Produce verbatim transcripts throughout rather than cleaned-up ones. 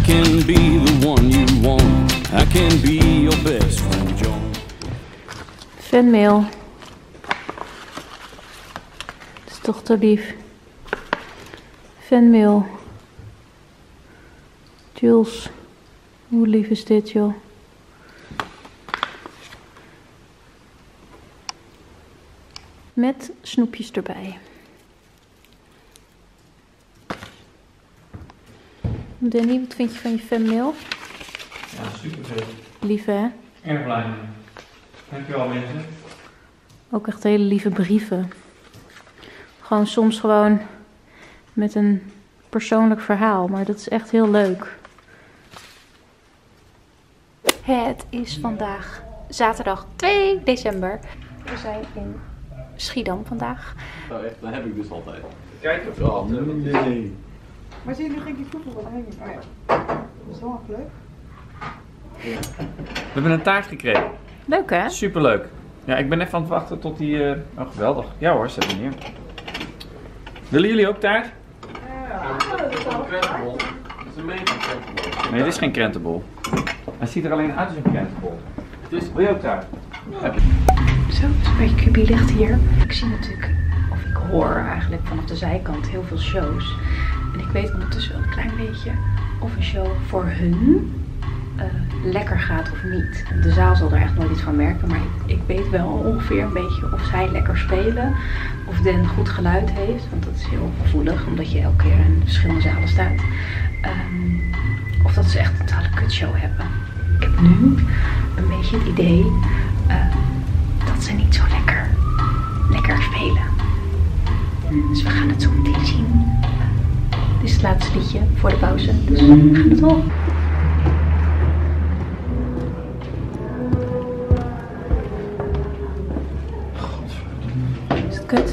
can be the one you want. I can be your best friend, John. Fanmail. Dat is toch te lief. Fanmail. Jules. Hoe lief is dit, joh. Met snoepjes erbij. Danny, wat vind je van je fanmail? Ja, super veel. Lief, hè? Erg blij mee. Dankjewel, mensen. Ook echt hele lieve brieven. Gewoon soms gewoon met een persoonlijk verhaal. Maar dat is echt heel leuk. Het is vandaag zaterdag twee december. We zijn in Schiedam vandaag. Nou echt, dat heb ik dus altijd. Kijk of wel. Oh, nee. Maar zie je, nu ging die voetbal wat heen. Oh ja. Dat is wel erg leuk. We hebben een taart gekregen. Leuk, hè? Superleuk. Ja, ik ben even aan het wachten tot die... Uh... Oh, geweldig. Ja hoor, zet hem neer. Willen jullie ook taart? Ja, dat is een krentenbol. Dat is een mega krentenbol. Nee, dit is geen krentenbol. Hij ziet er alleen uit als een krentenbol. Dus, wil je ook taart? Ja. Zo, het is een beetje kubielicht hier. Ik zie natuurlijk, of ik hoor eigenlijk vanaf de zijkant heel veel shows. En ik weet ondertussen wel een klein beetje of een show voor hun uh, lekker gaat of niet. De zaal zal er echt nooit iets van merken, maar ik, ik weet wel ongeveer een beetje of zij lekker spelen. Of Den goed geluid heeft, want dat is heel gevoelig, omdat je elke keer in verschillende zalen staat. Um, of dat ze echt een totale kutshow hebben. Ik heb nu een beetje het idee uh, dat ze niet zo lekker, lekker spelen. Dus we gaan het zo meteen zien. Dit is het laatste liedje voor de pauze, dus we gaan het horen. Is het kut?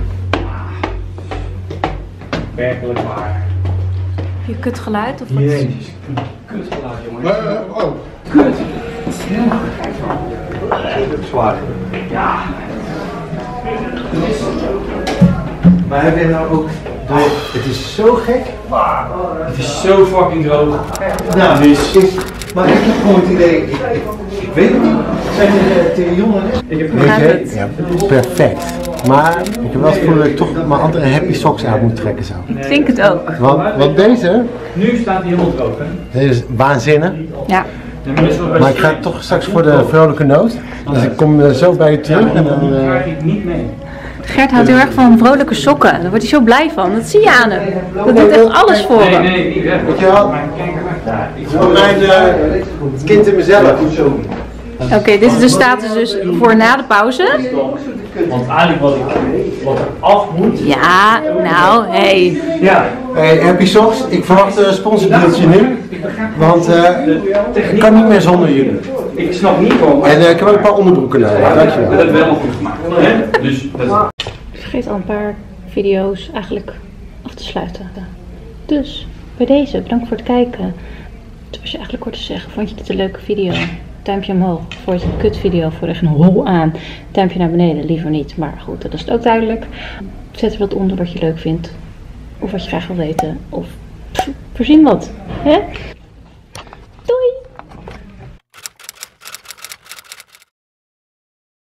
Werkelijk waar. Heb je kut geluid of wat? Jezus, kut geluid, jongen. Uh, oh. Kut! Ja. Zwaar. Ja. Maar heb je nou ook... Het is zo gek. Het is zo fucking droog. Nou, is, is, maar ik heb gewoon het idee, ik, ik, ik weet het niet. Zijn er tegen jongen? Ik heb Hoe gaat het? Ja, perfect. Maar ik heb wel het gevoel dat ik toch mijn andere happy socks uit moet trekken zo. Ik denk het ook. Want, want deze, Nu staat hij helemaal droog, hè? deze is waanzinnig. Ja. Maar ik ga toch straks voor de vrolijke noot. Dus ik kom uh, zo bij je terug en dan... Die Uh, krijg ik niet mee. Gert houdt heel erg van vrolijke sokken. Daar wordt hij zo blij van. Dat zie je aan hem. Dat doet echt alles voor Nee, hem. nee, niet weg. weet je wel, Maar kijk eruit. het is voor mijn uh, het kind in mezelf. Oké, okay, dit is de status dus voor na de pauze. Want eigenlijk wat, ik, wat er af moet. Ja, nou, hey. Ja. Hey, happy socks, ik verwacht een sponsordeeltje nu. Want uh, ik kan niet meer zonder jullie. Ik snap niet waarom. En uh, ik heb ook een paar onderbroeken nodig. Dat Dankjewel. hebben we helemaal goed gemaakt. Hè? Dus dat Ik vergeet al een paar video's eigenlijk af te sluiten. Dus bij deze, bedankt voor het kijken. Toen was je eigenlijk kort te zeggen, vond je dit een leuke video? Duimpje omhoog. Vond je het een kutvideo, voor echt een hol aan. Duimpje naar beneden, liever niet. Maar goed, dat is het ook duidelijk. Zet er wat onder wat je leuk vindt. Of wat je graag wil weten. Of pff, voorzien wat. Hè?